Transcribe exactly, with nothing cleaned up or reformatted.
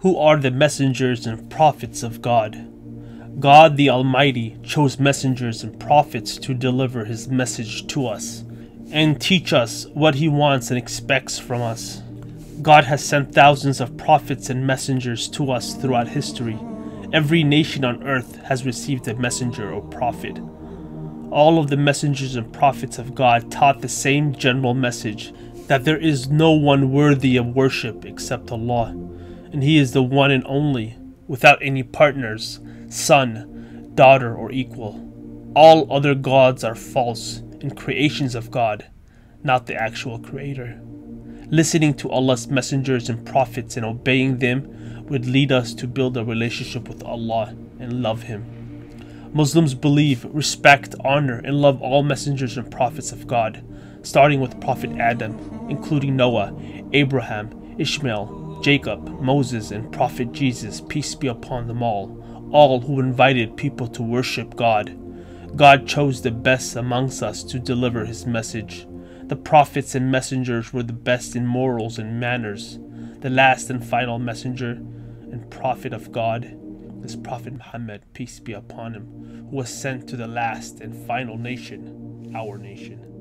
Who are the messengers and prophets of God? God the Almighty chose messengers and prophets to deliver his message to us and teach us what he wants and expects from us. God has sent thousands of prophets and messengers to us throughout history. Every nation on earth has received a messenger or prophet. All of the messengers and prophets of God taught the same general message, that there is no one worthy of worship except Allah, and he is the one and only, without any partners, son, daughter, or equal. All other gods are false and creations of God, not the actual creator. Listening to Allah's messengers and prophets and obeying them would lead us to build a relationship with Allah and love him. Muslims believe, respect, honor, and love all messengers and prophets of God, starting with Prophet Adam, including Noah, Abraham, Ishmael, Jacob, Moses, and Prophet Jesus, peace be upon them all, all who invited people to worship God. God chose the best amongst us to deliver his message. The prophets and messengers were the best in morals and manners. The last and final messenger and prophet of God is Prophet Muhammad, peace be upon him, who was sent to the last and final nation, our nation.